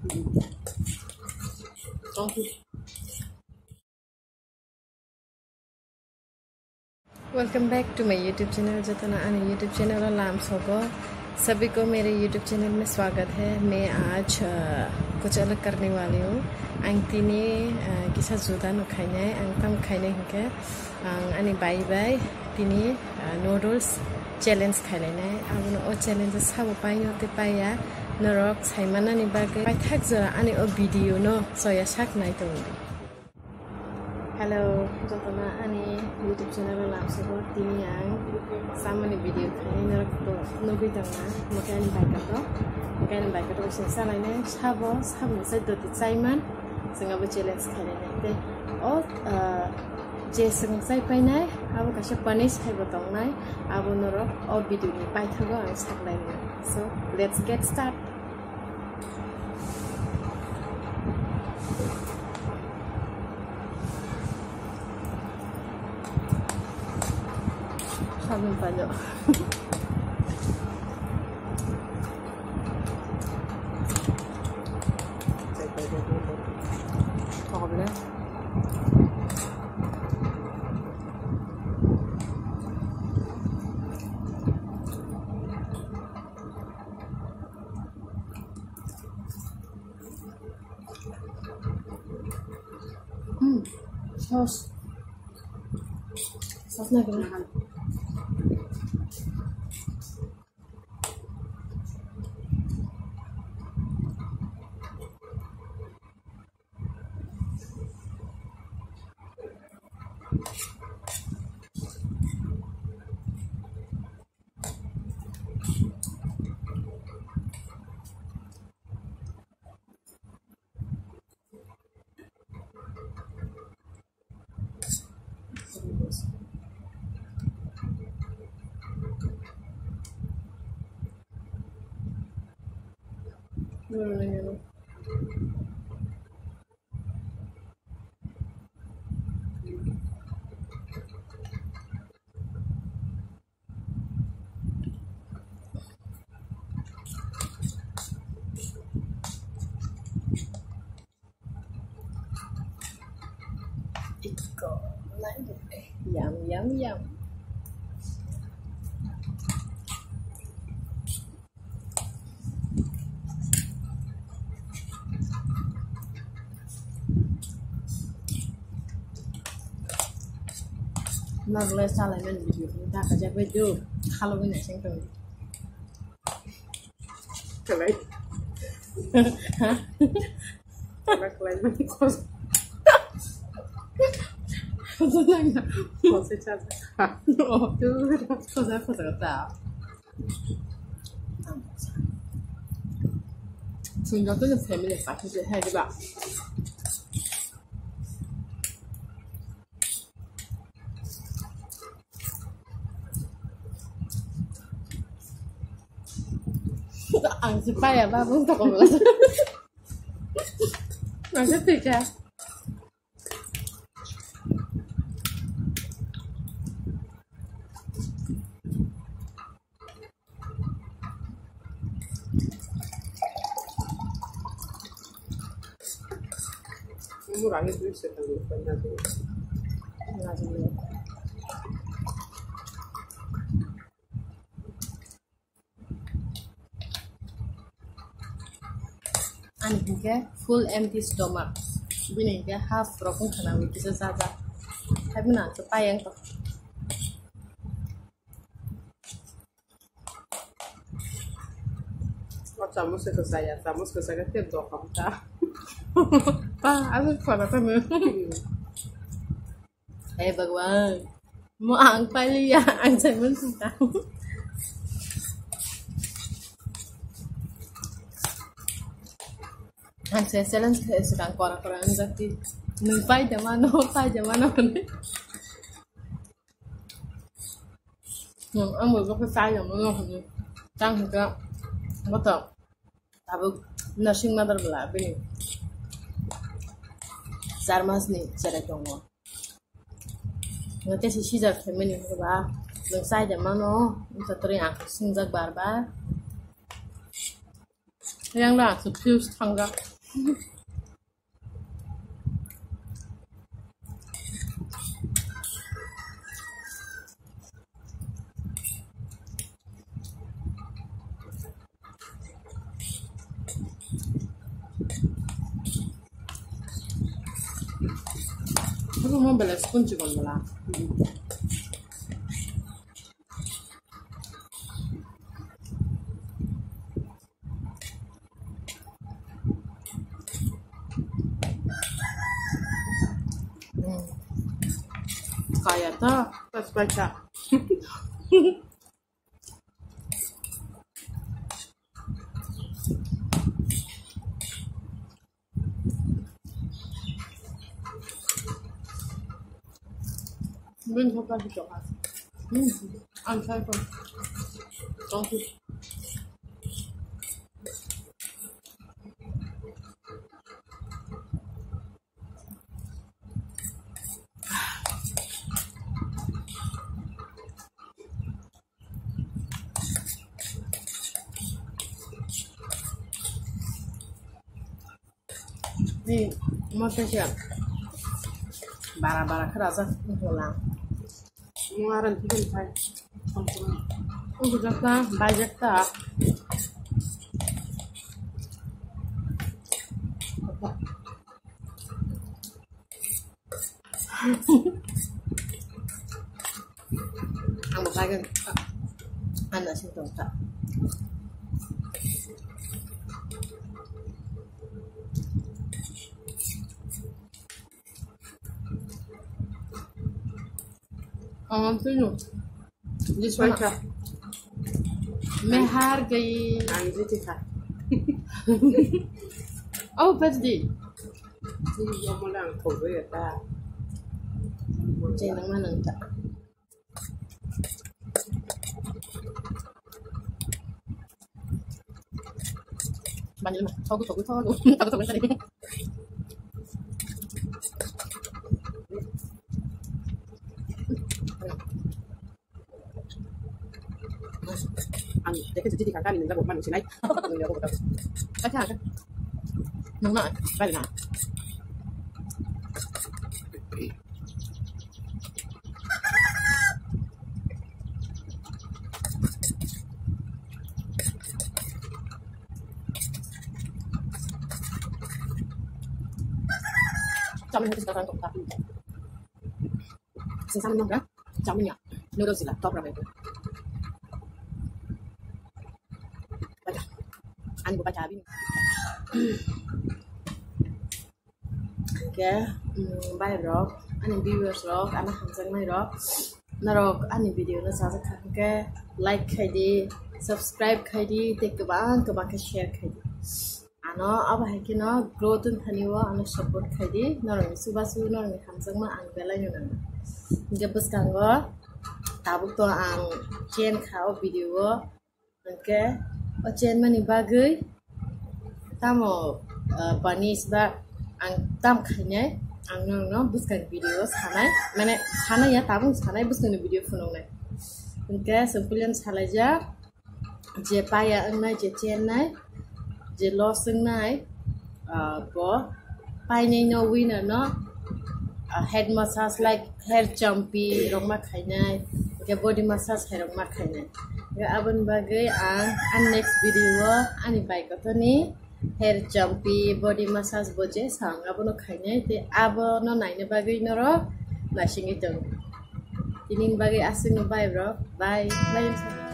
Welcome back to my YouTube channel जतना आने YouTube channel नाम सोको सभी को मेरे यूट्यूब चैनल में स्वागत है। मैं आज कुछ अलग करने वाली हूँ। आंटीने किसा जुदा नुखाइने आंतम खाइने हिंके आनी बाई बाई तिनी नूडल्स चैलेंज खाइने अब ओ चैलेंज साबो पाइयो ते पाया नरक साइमाना नि बागे पाइ थाक जरा आनी ओ भिडियो नो सया साक नाइ तो हेलो जतना आनी यूट्यूब चैनल नाम सोको तिनी आं सामान्य भिडियो खाइने नरक नबी दंना मकान बाइक तो सिंसा लाइने साबो से दोति चाइमान जोंहाबो चैलेंज खाइने ते ओ जे जों जाय पाइनाय आबो कासे पनिश खाइबो दंनाय आबो नरक ओ भिडियो नि पाइथागो आं साकलाइनो सो let's get start Sabi pa nyo. Ako ba na? Sauce. Sauce na ganahan. No. Yum. Nggak boleh salah kan video kita kerja baju kalau ini sih tuh kalian kalian kos nanya kos cara tuh kos kata sehingga tuh family pasti hai di bawah ang supaya ba bung tak ko ang setik ya ngurangi tuh sekali Ani ke full empty stomach. Bini ke half broken kana wi kisa saja. Tapi na supaya yang to. Estamos que saya tiap dua kamta. Pa, aku kuat apa mu? Bagwan. Mo ang paliya ang saya suka. Saya challenge sedang korang jadi nupai zaman ni. Ang mga pasay yang mga ni, tang juga betul. Tapi nursing mother bela bini. Sarmas ni cara kamu. Nanti sisi jar family ni ba, pasay zaman no, kita teriak singjak barbar. Yang lah, substitute tangga. Aku mau balas kunci kon bala. Kaya ta, pas baca. Bin hoka di coklat. Ansai kon. Tongki. Ni mau siap. Bara-bara kerasa pulang. Mengaran bikin pai. Udah kan banyak tak. Ang bagan anak sih tuh tak. Sino? This one. मैं हार गई oh birthday jangan mana tak banyak mah tahu tadi jadi jadi kakak ini nggak manusia naik kakak nong nak balik nak Camin itu sekarang untuk tapi sisa minum kan caminnya noodles lah top berapa itu baca ani baca abin oke bye bro ani viewers bro anak hamzang mai bro narok ani video na sa ke like khaidi subscribe khaidi te kabang ke share khaidi ano अब है कि ना growth थनिवा ano support khaidi narong subasu narong hamzang ma ang belai no jab bus kango tabuk to ang chen khao video ke o chen mani bagai tamo panis ba ang tam khanya ang no bus kan video sanai mane sanai ya tabung sanai bus kan video phone nai ke simpulan salaja je paya ang nai je chen nai je losing nai bo pai nei no winner no head massage like hair jumpy rongma khainai ke body massage hair rongma khainai ke abon bagai an next video ani bai ko ni hair jumpy body massage boje sang abono khainai te abono naine bagai no ro na singi tong tinin bagai asing bye bro bye